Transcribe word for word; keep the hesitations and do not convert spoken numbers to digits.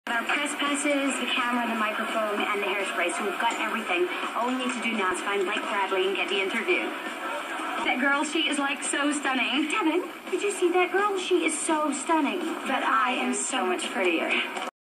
Our press passes, the camera, the microphone, and the hairspray, so we've got everything. All we need to do now is find Blake Bradley and get the interview. That girl, she is like so stunning. Devin, did you see that girl? She is so stunning. But I am so much prettier.